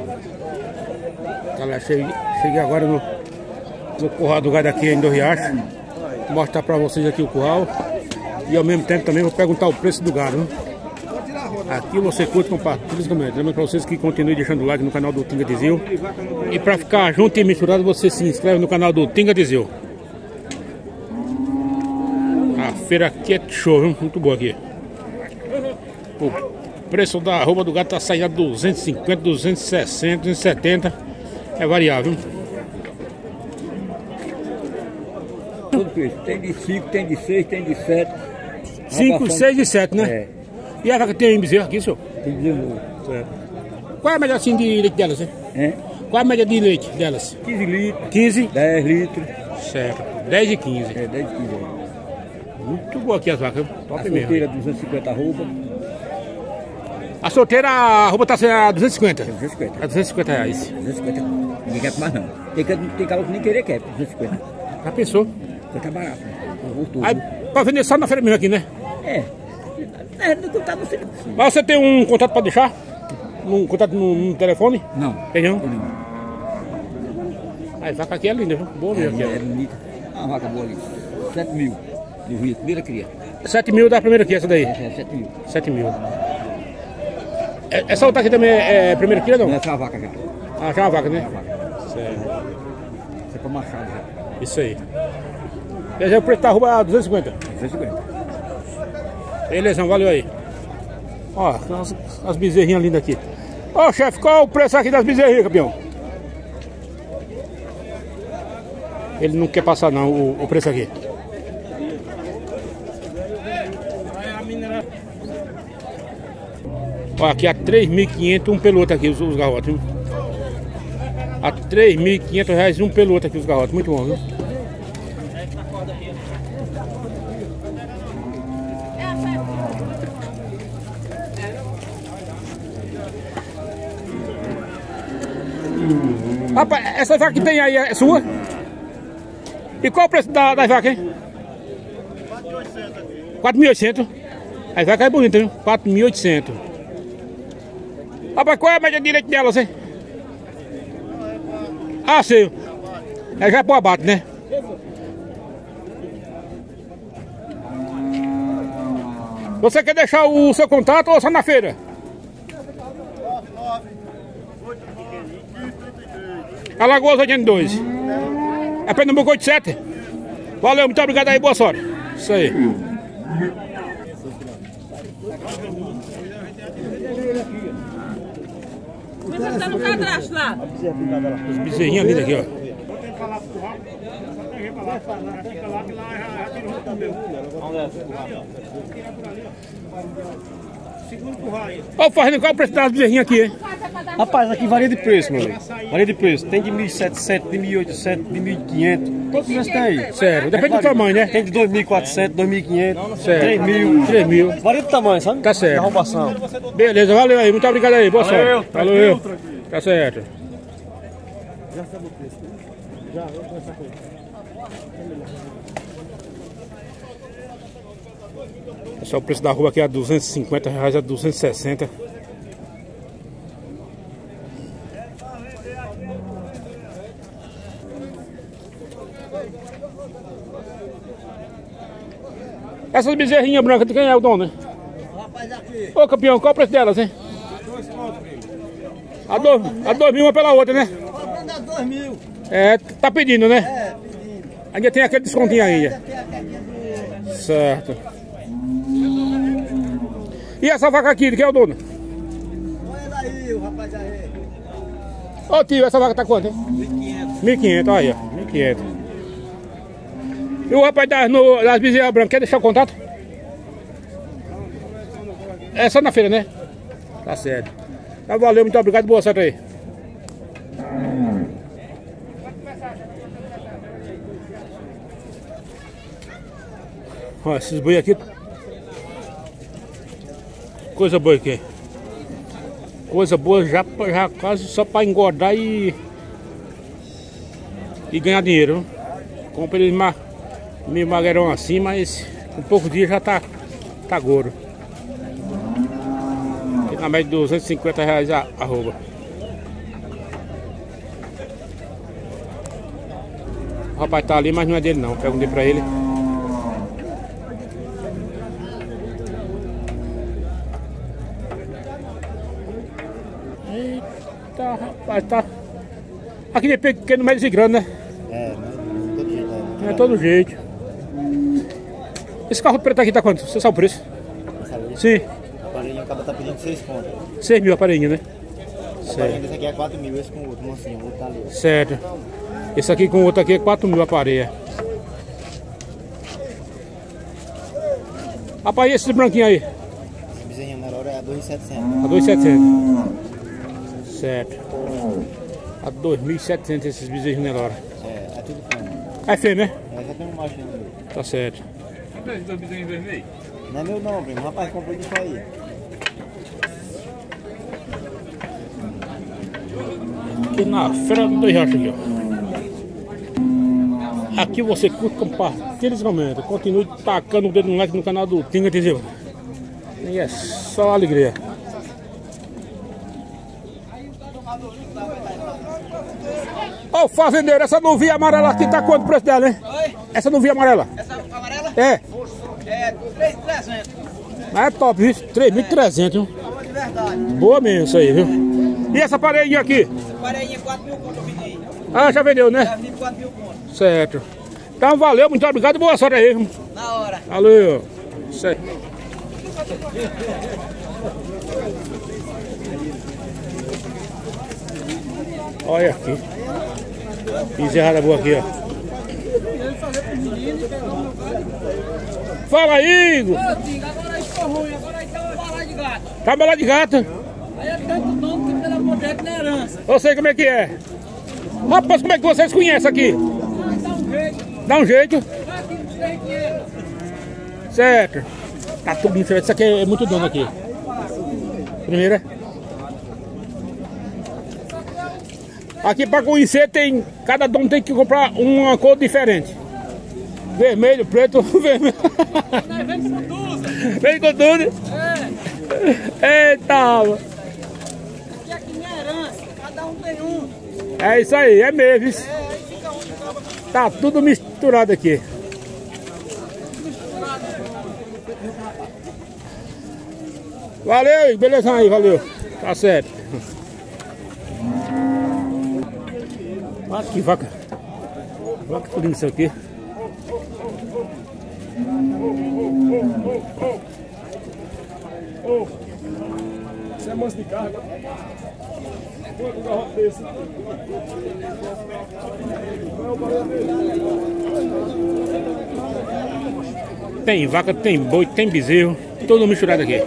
Galera, cheguei agora no curral do gado aqui em do Riacho. Vou mostrar pra vocês aqui o curral. E ao mesmo tempo também vou perguntar o preço do gado, né? Aqui você curte, compartilha, comenta. Lembrando pra vocês que continuem deixando o like no canal do Tinga Tizil. E pra ficar junto e misturado, você se inscreve no canal do Tinga Tizil. A feira aqui é show, viu? Muito boa aqui. O preço da arroba do gado tá saindo a 250, 260, 270. É variável. Tem de 5, tem de 6, tem de 7. 5, 6 e 7, né? É. E a vaca tem bezerro aqui, senhor? Tem de novo. Certo. Qual é a média assim de leite delas, hein? É. Qual é a média de leite delas? 15 litros. 15? 10 litros. Certo. 10 e 15. É, 10 e 15. Muito boa aqui as vacas, top mesmo. A solteira 250 arroba. A solteira, a arroba tá a 250. 250. A 250 reais. 250. Ninguém quer mais não. Tem cara que nem querer quer, 250. Já pensou? Fica barato. Voltou. Aí, pra vender só na feira mesmo aqui, né? É. Mas você tem um contato pra deixar? Um contato no telefone? Não. Tem não? A vaca aqui é linda, viu? Boa mesmo. É bonita. Uma vaca boa ali. 7 mil. Do Rio, primeira cria. 7 mil da primeira cria, essa daí? É 7 mil. 7 mil. Essa outra aqui também é primeira cria, não? Não, essa é uma vaca já. Ah, já é uma vaca, né? É uma vaca. Certo. Essa é pra machado já. Isso aí. Beleza, o preço da arroba 250. 250. Beleza, valeu aí. Ó, as bezerrinhas lindas aqui. Ó, chefe, qual é o preço aqui das bezerrinhas, campeão? Ele não quer passar não, o preço aqui. Ó, aqui a 3.500 um pelo outro aqui, os garrotes, viu? A 3.500 reais um pelo outro aqui, os garrotes. Muito bom, viu? Rapaz, essa vaca que tem aí é sua? E qual o preço das vacas, hein? 4.800. As vacas é bonita, viu? 4.800. Rapaz, qual é a média de leite delas, hein? Ah, sei. É já pro abate, né? Você quer deixar o seu contato ou só na feira? Alagoas 82. É Pernambuco 87. Valeu, muito obrigado aí, boa sorte. Isso aí. Você tá no cadastro lá? Os bezerrinhos lindos aqui, ó. Ó, Fazendo, qual é o preço das bezerrinhas aqui, hein? Rapaz, aqui varia de preço, meu amigo. Varia de preço. Tem de 1.700, de 1.800, de 1.500. Todos os preços tem aí. Sério, depende do tamanho, né? Tem de 2.400, 2.500, Certo. 3.000. 3.000. Varia do tamanho, sabe? Tá certo. De arrombação. Beleza, valeu aí, muito obrigado aí, boa Valeu, sorte. Valeu. Tá certo. Já sabe o preço, né? Já, vou começar com ele. Pessoal, o preço da rua aqui é 250 reais a 260. Essas bezerrinhas brancas de quem é o dono, né? Rapaz, aqui. Ô campeão, qual é o preço delas, hein? A 2.000 uma pela outra, né? Comprando a 2.000. É, tá pedindo, né? É, pedindo. Ainda tem aquele descontinho ainda. Tem a carinha do... Certo. E essa vaca aqui, de quem é o dono? Olha aí, o rapaz aí. Ô tio, essa vaca tá quanto, hein? 1.500. 1.500, aí ó, 1.500. E o rapaz das bezerras brancas, quer deixar o contato? É só na feira, né? Tá certo. Tá, valeu, muito obrigado, boa sorte aí. Ó, esses boi aqui. Coisa boa aqui. Coisa boa já quase só para engordar e ganhar dinheiro. Compra eles meio magrão assim, mas com poucos dias já tá gordo. Aqui na média de 250 reais a arroba. rapaz tá ali, mas não é dele não. Perguntei pra ele. Eita, rapaz, tá. Aqui de pequeno, médio e grande, né? É, mas todo jeito. É todo jeito. Esse carro preto aqui tá quanto? Você sabe o preço? Sabe? Sim. O aparelhinho acaba tá pedindo 6 contas. 6 mil aparelhinho, né? O aparelhinho desse aqui é 4 mil, esse com o outro, mocinho, o outro tá ali. Certo. Esse aqui com o outro aqui é 4 mil aparelho. Rapaz, e esse branquinho aí? Esse bezerrinho menor é a 2.700. A 2.700. Certo. A 2.700 esses bezerros Nelora. É tudo fêmea. É fêmea, né? É, só tem um machinho ali. Tá certo. Não é meu não, primo. O rapaz comprou disso aí. Aqui na Feira do Riacho aqui, ó. Aqui você curte, compartilha e comenta. Continue tacando o dedo no like no canal do Tinga, entendeu? E é só alegria. Ô fazendeiro, essa nuvinha amarela aqui tá quanto o preço dela, hein? Oi? Essa nuvinha amarela? Essa amarela? É. É 3.300. Mas é top, viu? 3.300, viu? Boa de verdade. Boa mesmo isso aí, viu? E essa parelhinha aqui? Essa parelhinha 4 mil conto eu pedi. Ah, já vendeu, né? Já vendi 4 mil conto. Certo. Então valeu, muito obrigado e boa sorte aí, viu? Na hora. Valeu. Certo. Olha aqui. Encerrada boa aqui, ó. Fala aí, Igor. Agora aí ficou ruim, agora aí tá uma bala de gato. Tá bala de gato? Aí é tanto dono que pela projeto na herança. Eu sei como é que é. Rapaz, como é que vocês conhecem aqui? Dá um jeito. Dá um jeito. Vai aqui no 3.500. Certo. Tá tudo diferente. Isso aqui é muito dono aqui. Primeira. Aqui para conhecer tem. Cada dono tem que comprar uma cor diferente. Vermelho, preto, vermelho. Vem com tudo. Vem com tudo. É. Eita! Aqui é que nem herança. Cada um tem um. É isso aí, é mesmo. Aí fica um de cada. Tá tudo misturado aqui. Valeu, beleza aí, valeu. Tá certo. Olha que vaca. Vaca tudo isso aqui. Você é manso de carga. Quanto garrote desse? Tem vaca, tem boi, tem bezerro. Tudo misturado aqui.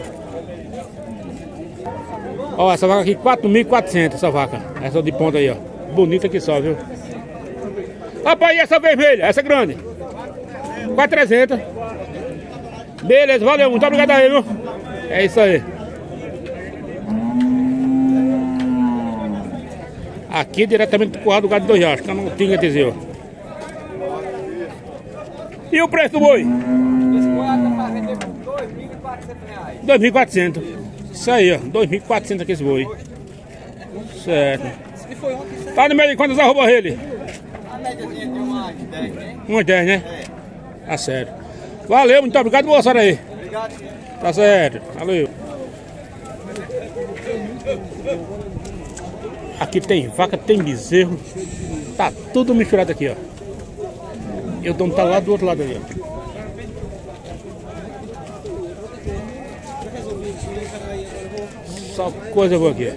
Ó, essa vaca aqui, 4.400 essa vaca. Essa de ponta aí, ó. Bonita que só, viu? Rapaz, e essa vermelha? Essa grande? 4.300. Beleza, valeu, muito obrigado aí, viu? É isso aí. Aqui diretamente do Curral do Gado do Riacho, que não tinha Teseu. E o preço do boi? Esse boiado dá pra vender por R$ 2.400. 2.400. Isso aí, ó. 2.400 aqui esse boi. Certo. Se foi ontem, Tá no meio de quantas arroba ele? a médiazinha de umas 10, né? Umas 10, né? Tá certo. Valeu, muito obrigado, boa sorte aí. Obrigado. Tá certo. Valeu. Aqui tem vaca, tem bezerro. Tá tudo misturado aqui, ó. E o dono tá lá do outro lado ali, ó. Só coisa boa aqui.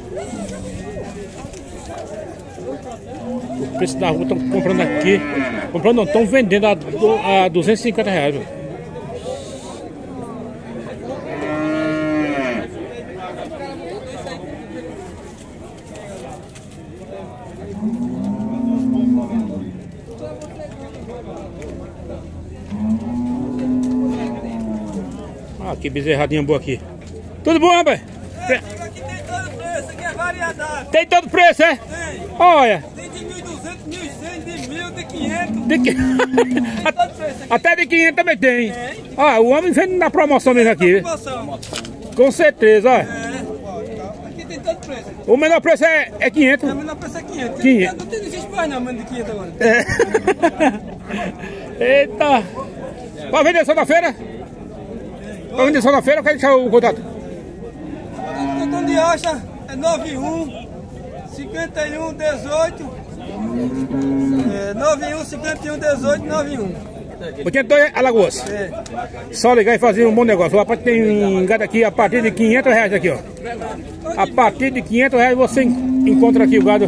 O preço da rua estão comprando aqui. Comprando não, estão vendendo a R$250. Viu? Ah, que bezerradinha boa aqui. Tudo bom, rapaz? Aqui tem todo preço, aqui é variedade. Tem todo preço, é? Tem. Olha. Tem de 1.200, 1.100, de 1.000, de 500. De que... Tem todo preço aqui. Até de 500 também tem. Tem. Ó, o homem vende na promoção mesmo aqui. Promoção. Com certeza, ó. É. Aqui tem todo preço. O menor preço é 500. O menor preço é 500. 500. Não tem esses pais não, menos de 500 agora. Eita. Pra vender só na feira? Pra vender só na feira, eu quero deixar o contato. O cartão de acha é 91 51 18 91 51 18 91. Oitentóia, Alagoas. É. Só ligar e fazer um bom negócio. O rapaz tem gado aqui a partir de 500 reais aqui, ó. A partir de 500 reais você encontra aqui o gado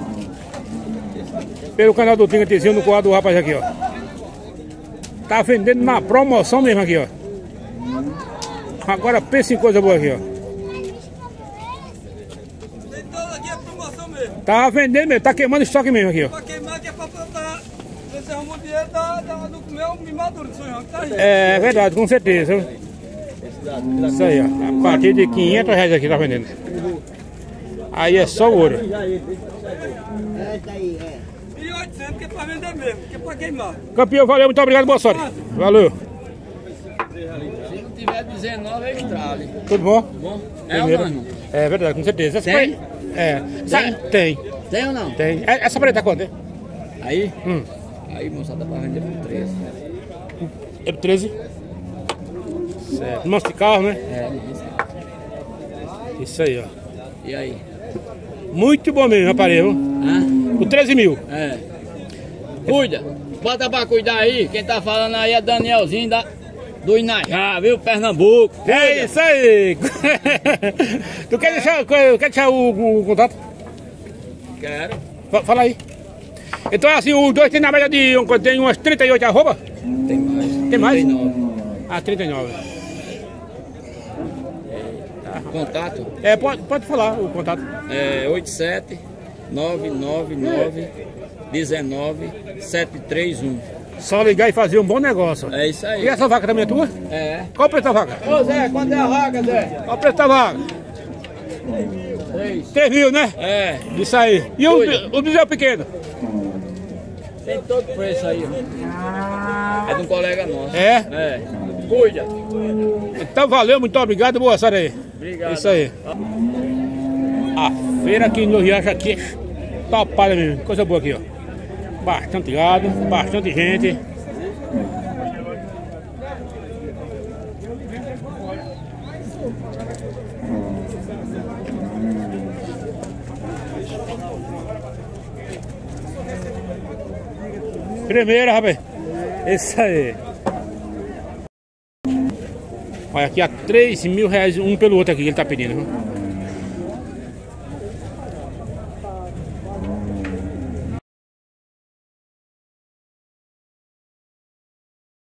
pelo canal do Tinga Tizinho no quadro do rapaz aqui, ó. Tá vendendo na promoção mesmo aqui, ó. Agora pensa em coisa boa aqui, ó. Tem toda aqui a promoção mesmo. Tá vendendo mesmo, tá queimando estoque mesmo aqui, ó. Pra queimar que é pra plantar. Você arruma o dinheiro do meu mimaduro do São João, que tá aí. É verdade, com certeza. Isso aí, ó. A partir de 500 reais aqui tá vendendo. Aí é só ouro. 1.800 que é pra vender mesmo, que é pra queimar. Campeão, valeu, muito obrigado, boa sorte. Valeu. Se não tiver 19, é estrale. Tudo bom? Bom? Primeiro. É verdade, com certeza. Essa Tem? Tem. Tem ou não? Tem. Essa parede tá quanto, hein? Aí? Aí, moçada, pra vender por 13. É por 13? Certo. Mostra de carro, né? É, Isso aí, ó. e aí? Muito bom mesmo, aparelho. Hã? Por 13 mil. É. Cuida. Bota pra cuidar aí. Quem tá falando aí é Danielzinho do Inajá, viu? Pernambuco. É isso aí. Tu quer deixar o contato? Quero. Fala aí. Então é assim, os dois tem na média de tem umas 38 arroba? Tem mais. Tem mais? 39. Ah, 39. Contato É, pode falar o contato. é 87 999 19 731. Só ligar e fazer um bom negócio. É isso aí. E essa vaca também é tua? É. Qual o preço da vaca? Ô Zé, quanto é a vaga, Zé? Qual o preço da vaca? 3. 3 mil, né? É. Isso aí. E o bezerro pequeno? Tem todo preço aí. É de um colega nosso. É? É. Cuida. Então valeu, muito obrigado, boa sorte aí. Obrigado. Isso aí. A feira aqui no Riacho aqui é topada mesmo, coisa boa aqui, ó. Bastante gado, bastante gente. Primeira, rapaz. Isso aí. Olha aqui a 3 mil reais um pelo outro aqui que ele tá pedindo, viu?